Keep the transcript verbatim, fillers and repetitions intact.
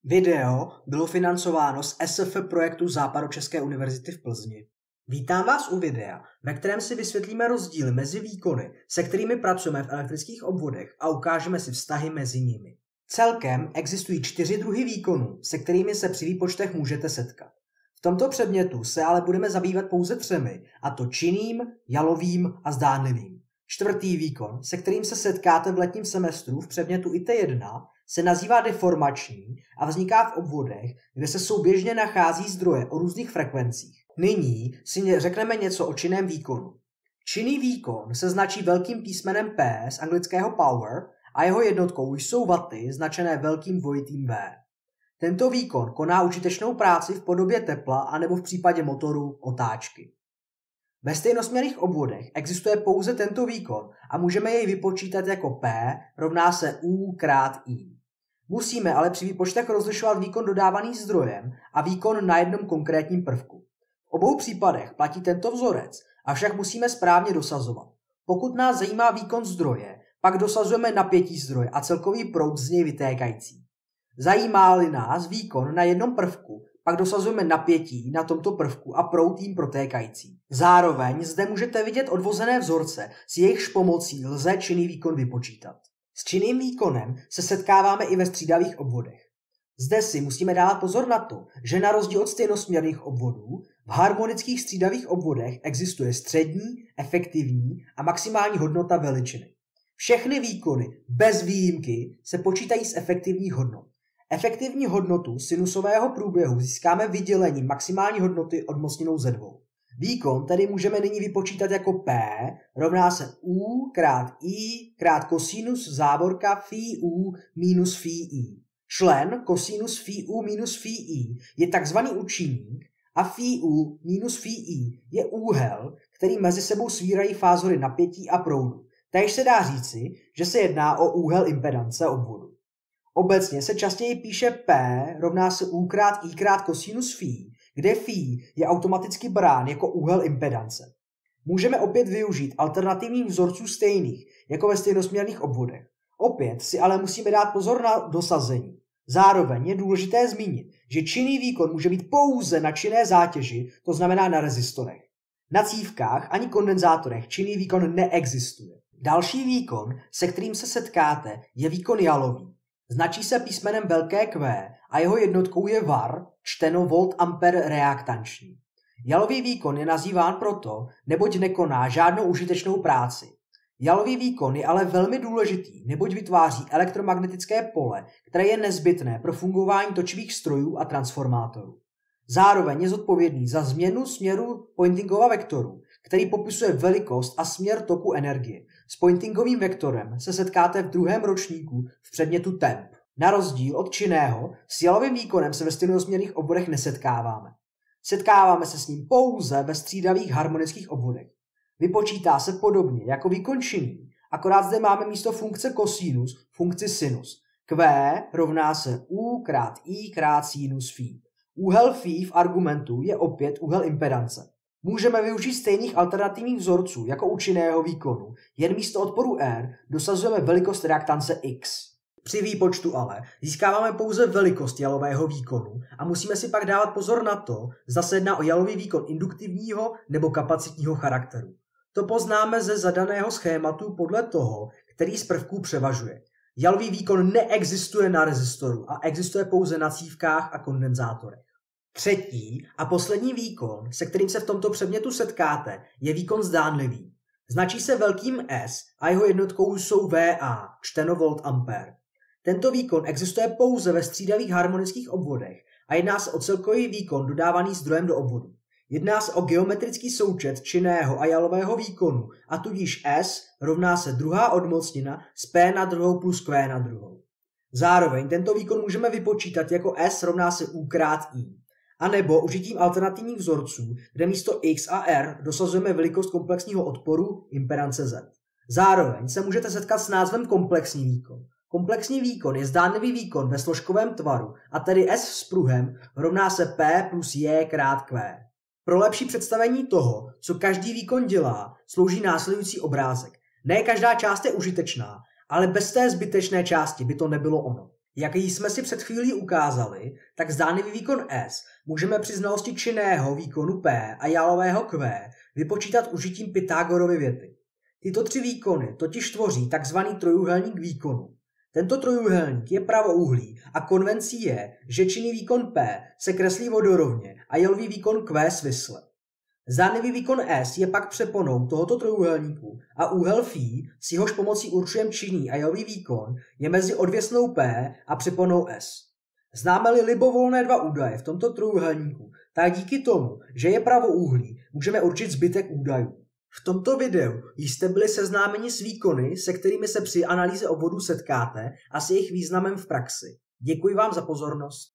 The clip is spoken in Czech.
Video bylo financováno z S F projektu Západočeské univerzity v Plzni. Vítám vás u videa, ve kterém si vysvětlíme rozdíly mezi výkony, se kterými pracujeme v elektrických obvodech a ukážeme si vztahy mezi nimi. Celkem existují čtyři druhy výkonů, se kterými se při výpočtech můžete setkat. V tomto předmětu se ale budeme zabývat pouze třemi, a to činným, jalovým a zdánlivým. Čtvrtý výkon, se kterým se setkáte v letním semestru v předmětu I T jedna, se nazývá deformační a vzniká v obvodech, kde se souběžně nachází zdroje o různých frekvencích. Nyní si řekneme něco o činném výkonu. Činný výkon se značí velkým písmenem P z anglického power a jeho jednotkou jsou waty značené velkým dvojitým V. Tento výkon koná užitečnou práci v podobě tepla anebo v případě motoru otáčky. Ve stejnosměrných obvodech existuje pouze tento výkon a můžeme jej vypočítat jako P rovná se U krát I. Musíme ale při výpočtech rozlišovat výkon dodávaný zdrojem a výkon na jednom konkrétním prvku. V obou případech platí tento vzorec, avšak musíme správně dosazovat. Pokud nás zajímá výkon zdroje, pak dosazujeme napětí zdroje a celkový proud z něj vytékající. Zajímá-li nás výkon na jednom prvku, pak dosazujeme napětí na tomto prvku a proud jím protékající. Zároveň zde můžete vidět odvozené vzorce, s jejichž pomocí lze činný výkon vypočítat. S činným výkonem se setkáváme i ve střídavých obvodech. Zde si musíme dávat pozor na to, že na rozdíl od stejnosměrných obvodů, v harmonických střídavých obvodech existuje střední, efektivní a maximální hodnota veličiny. Všechny výkony, bez výjimky, se počítají z efektivních hodnot. Efektivní hodnotu sinusového průběhu získáme vydělením maximální hodnoty odmocněnou ze dvou. Výkon tedy můžeme nyní vypočítat jako P rovná se U krát I krát kosinus závorka phi U minus phi I. Člen kosinus phi U minus phi I je takzvaný účinník a phi U minus phi I je úhel, který mezi sebou svírají fázory napětí a proudu. Též se dá říci, že se jedná o úhel impedance obvodu. Obecně se častěji píše P rovná se U krát I krát kosinus phi, kde phi je automaticky brán jako úhel impedance. Můžeme opět využít alternativních vzorců stejných, jako ve stejnosměrných obvodech. Opět si ale musíme dát pozor na dosazení. Zároveň je důležité zmínit, že činný výkon může být pouze na činné zátěži, to znamená na rezistorech. Na cívkách ani kondenzátorech činný výkon neexistuje. Další výkon, se kterým se setkáte, je výkon jalový. Značí se písmenem velké Q a jeho jednotkou je var, čteno volt ampere reaktanční. Jalový výkon je nazýván proto, neboť nekoná žádnou užitečnou práci. Jalový výkon je ale velmi důležitý, neboť vytváří elektromagnetické pole, které je nezbytné pro fungování točivých strojů a transformátorů. Zároveň je zodpovědný za změnu směru Poyntingova vektoru, který popisuje velikost a směr toku energie. S Poyntingovým vektorem se setkáte v druhém ročníku v předmětu temp. Na rozdíl od činného, s jalovým výkonem se ve stejnosměrných obvodech nesetkáváme. Setkáváme se s ním pouze ve střídavých harmonických obvodech. Vypočítá se podobně jako výkon činný, akorát zde máme místo funkce kosinus funkci sinus. Q rovná se U krát I krát sinus phi. Úhel phi v argumentu je opět úhel impedance. Můžeme využít stejných alternativních vzorců jako u činného výkonu, jen místo odporu R dosazujeme velikost reaktance X. Při výpočtu ale získáváme pouze velikost jalového výkonu a musíme si pak dávat pozor na to, zda se jedná o jalový výkon induktivního nebo kapacitního charakteru. To poznáme ze zadaného schématu podle toho, který z prvků převažuje. Jalový výkon neexistuje na rezistoru a existuje pouze na cívkách a kondenzátorech. Třetí a poslední výkon, se kterým se v tomto předmětu setkáte, je výkon zdánlivý. Značí se velkým S a jeho jednotkou jsou V A, čteno volt ampere. Tento výkon existuje pouze ve střídavých harmonických obvodech a jedná se o celkový výkon dodávaný zdrojem do obvodu. Jedná se o geometrický součet činného a jalového výkonu a tudíž S rovná se druhá odmocnina z P na druhou plus Q na druhou. Zároveň tento výkon můžeme vypočítat jako S rovná se U krát I. A nebo užitím alternativních vzorců, kde místo X a R dosazujeme velikost komplexního odporu impedance Z. Zároveň se můžete setkat s názvem komplexní výkon. Komplexní výkon je zdánlivý výkon ve složkovém tvaru a tedy S s pruhem rovná se P plus J krát Q. Pro lepší představení toho, co každý výkon dělá, slouží následující obrázek. Ne každá část je užitečná, ale bez té zbytečné části by to nebylo ono. Jak jsme si před chvílí ukázali, tak zdánlivý výkon S můžeme při znalosti činného výkonu P a jalového Q vypočítat užitím Pythagorovy věty. Tyto tři výkony totiž tvoří tzv. Trojúhelník výkonu. Tento trojúhelník je pravoúhlý a konvencí je, že činný výkon P se kreslí vodorovně a jalový výkon Q svisle. Zdánlivý výkon S je pak přeponou tohoto trojúhelníku a úhel φ, s jehož pomocí určujeme činný a jalový výkon, je mezi odvěsnou P a přeponou S. Známe-li libovolné dva údaje v tomto trojúhelníku, tak díky tomu, že je pravoúhlý, můžeme určit zbytek údajů. V tomto videu jste byli seznámeni s výkony, se kterými se při analýze obvodů setkáte a s jejich významem v praxi. Děkuji vám za pozornost.